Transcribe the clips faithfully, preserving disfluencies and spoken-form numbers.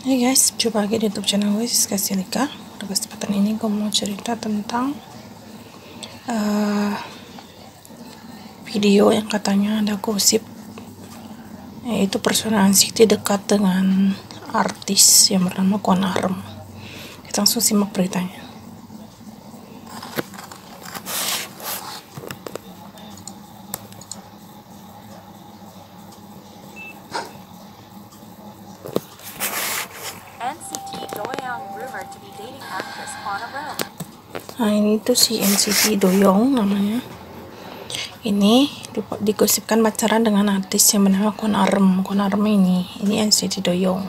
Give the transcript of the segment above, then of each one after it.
Hai guys, jumpa lagi di YouTube channel gue, Siska Silika. Pada kesempatan ini gue mau cerita tentang uh, video yang katanya ada gosip, yaitu personal Siti dekat dengan artis yang bernama Kwon Arem. Kita langsung simak beritanya. N C T Doyoung rumored to be dating actress Kwon Arem. Nah, ini tuh si N C T Doyoung namanya. Ini di- digosipkan pacaran dengan artis yang bernama Kwon Arem. Kwon Arem ini, ini N C T Doyoung.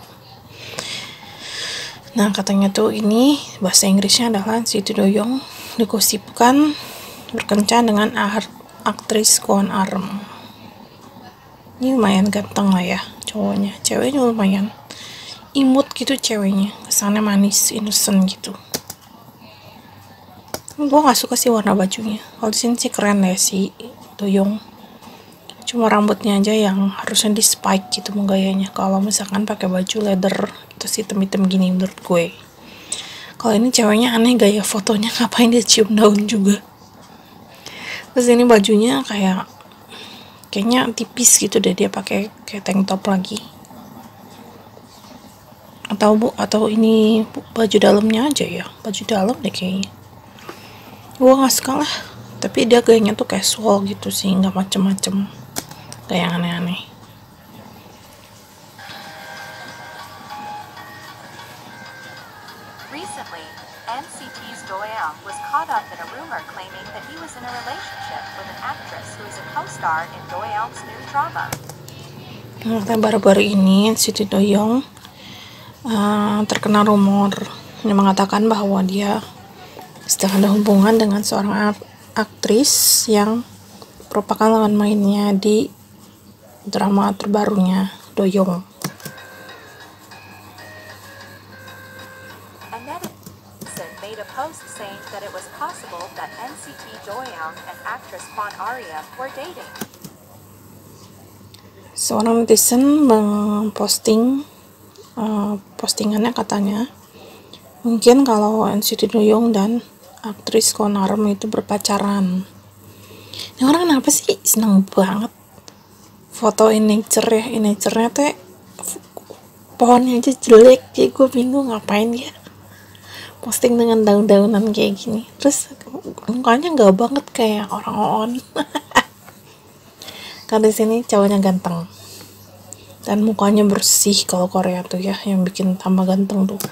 Nah, katanya tuh ini bahasa Inggrisnya adalah N C T Doyoung digosipkan berkencan dengan art- aktris Kwon Arem. Ini lumayan ganteng lah ya cowoknya, ceweknya lumayan imut gitu ceweknya, kesannya manis, innocent gitu. Gue nggak suka sih warna bajunya. Kalau di sini sih keren ya si Doyoung. Cuma rambutnya aja yang harusnya di spike gitu menggayanya. Kalau misalkan pakai baju leather terus hitam-hitam gini menurut gue. Kalau ini ceweknya aneh gaya fotonya, ngapain dia cium daun juga. Terus ini bajunya kayak kayaknya tipis gitu deh, dia pakai kayak tank top lagi. Atau bu atau ini baju dalamnya aja ya, baju dalam deh kayaknya. Gue nggak suka lah, tapi dia gayanya tuh casual gitu sih, nggak macem-macem kayak aneh-aneh. Recently, N C T's Doyoung was caught up in a rumor claiming that he was in a relationship with an actress who is a co-star in Doyoung's new drama. Nah, baru-baru ini si Doyoung uh, terkena rumor yang mengatakan bahwa dia sedang ada hubungan dengan seorang aktris yang merupakan lawan mainnya di drama terbarunya Doyoung. A netizen made a post saying that it was possible that N C T Doyoung and actress Kwon Arem were dating. Seorang netizen memposting uh, postingannya, katanya mungkin kalau N C T Doyoung dan aktris Kwon Arem itu berpacaran. Ini orang kenapa sih seneng banget fotoin nature ya, in nature-nya teh pohonnya aja jelek, jadi gue bingung ngapain dia posting dengan daun-daunan kayak gini. Terus mukanya nggak banget kayak orang on. Karena di sini cowoknya ganteng dan mukanya bersih. Kalau Korea tuh ya yang bikin tambah ganteng tuh.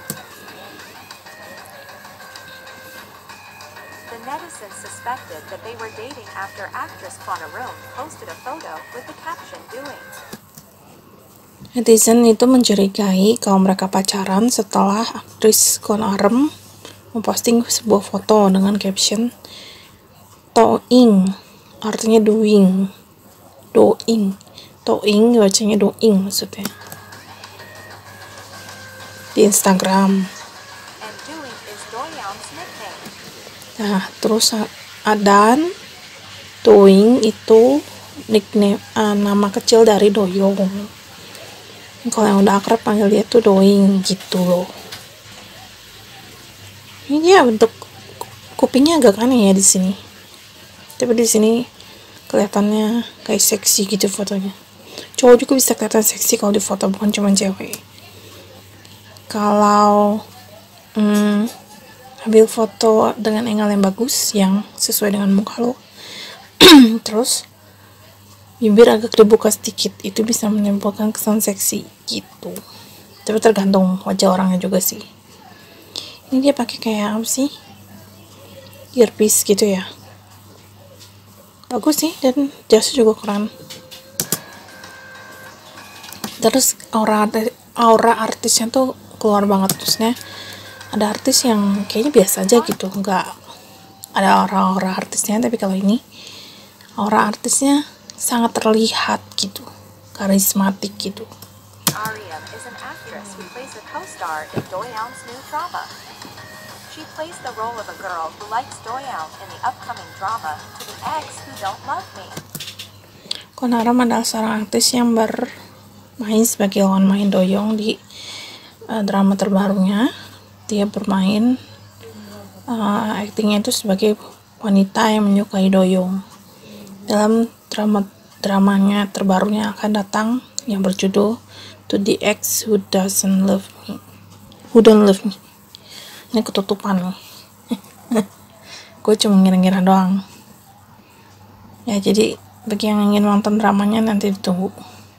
The netizens suspected that they were dating after actress Kwon Arem posted a photo with the caption doing. Netizen itu mencurigai kalau mereka pacaran setelah aktris Kwon Arem memposting sebuah foto dengan caption Toing, artinya doing, doing, Toing bacanya doing maksudnya, di Instagram. And doing is Doyoung's nickname. Nah, terus Adan Doing itu nickname, uh, nama kecil dari Doyoung. Kalau yang udah akrab panggil dia tuh Doing gitu loh. Ini dia bentuk kupingnya agak aneh ya di sini. Tapi di sini kelihatannya kayak seksi gitu fotonya. Cowok juga bisa kelihatan seksi kalau di foto, bukan cuma cewek. Kalau hmm, ambil foto dengan angle yang bagus, yang sesuai dengan muka lo, terus bibir agak dibuka sedikit, itu bisa menimbulkan kesan seksi gitu. Tapi tergantung wajah orangnya juga sih. Ini dia pakai kayak apa sih, earpiece gitu ya, bagus sih, dan jasnya juga keren. Terus aura aura artisnya tuh keluar banget. Terusnya ada artis yang kayaknya biasa aja gitu, nggak ada aura-aura artisnya, tapi kalau ini aura artisnya sangat terlihat gitu, karismatik gitu. Arem is an actress who plays a co-star in Doyoung's new drama. She plays the role of a girl who likes Doyoung in the upcoming drama To the Eggs Who Don't Love Me. Kwon Arem adalah seorang artis yang bermain sebagai lawan main Doyoung di uh, drama terbarunya. Dia bermain uh, aktingnya itu sebagai wanita yang menyukai Doyoung. Dalam drama dramanya terbarunya akan datang yang berjudul To the Ex Who Doesn't Love Me, Who Don't Love Me. Ini ketutupan nih. Gue cuma ngira-ngira doang. Ya, jadi bagi yang ingin nonton dramanya nanti ditunggu.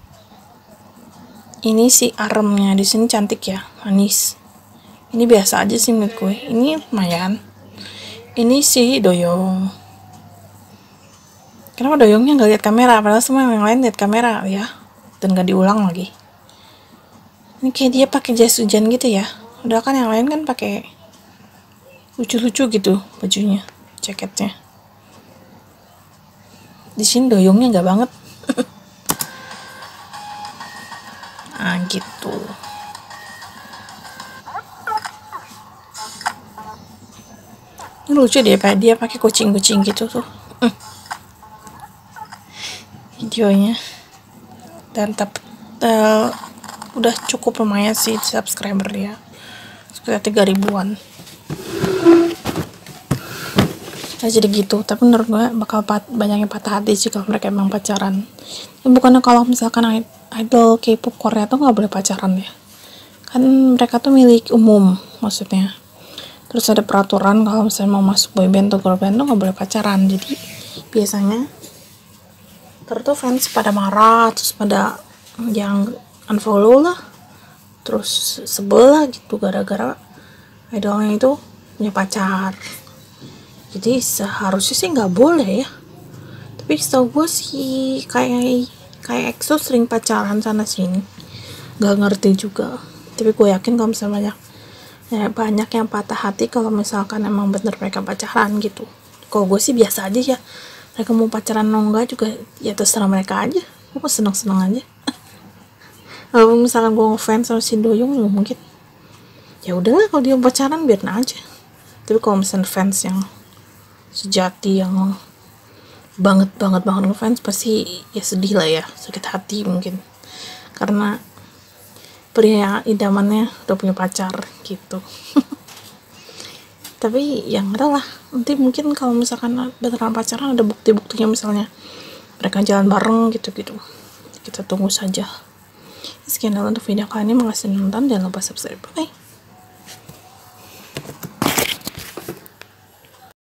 Ini si Aremnya di sini cantik ya, manis. Ini biasa aja sih menurut gue. Ini lumayan. Ini si Doyoung. Kenapa Doyoungnya nggak lihat kamera? Padahal semua yang lain lihat kamera ya, dan nggak diulang lagi. Ini kayak dia pakai jas hujan gitu ya. Udah kan yang lain kan pakai lucu-lucu gitu bajunya, jaketnya. Di sini Doyoungnya nggak banget. Ah gitu. Ini lucu dia, dia pakai kucing-kucing gitu tuh. Hmm. Videonya. Dan tep, uh, udah cukup lumayan sih subscriber dia. Sekitar tiga ribuan. Nah, jadi gitu. Tapi menurut gue bakal pat, banyak yang patah hati sih kalau mereka emang pacaran. Ya, bukannya kalau misalkan idol K-pop Korea tuh nggak boleh pacaran ya. Kan mereka tuh milik umum maksudnya. Terus ada peraturan kalau misalnya mau masuk boyband atau girl band tuh nggak boleh pacaran. Jadi biasanya terus tuh fans pada marah, terus pada yang unfollow lah, terus sebel lah gitu gara-gara idolnya itu punya pacar. Jadi seharusnya sih nggak boleh ya. Tapi setahu gue sih kayak kayak EXO sering pacaran sana sini. Nggak ngerti juga. Tapi gue yakin kalau misalnya banyak ya banyak yang patah hati kalau misalkan emang bener mereka pacaran gitu. Kalau gue sih biasa aja ya, mereka mau pacaran atau enggak juga ya terserah mereka aja, gue seneng-seneng aja. Kalau misalkan gue ngefans sama si Doyoung ya mungkin ya udahlah, kalau dia pacaran biarin aja. Tapi kalau misalnya fans yang sejati yang banget banget banget ngefans pasti ya sedih lah ya, sakit hati mungkin karena pria idamannya udah punya pacar gitu. Tapi yang ada lah, nanti mungkin kalau misalkan beneran pacaran ada bukti-buktinya, misalnya mereka jalan bareng gitu-gitu, kita tunggu saja. Sekian dulu untuk video kali ini, makasih nonton, jangan lupa subscribe, bye.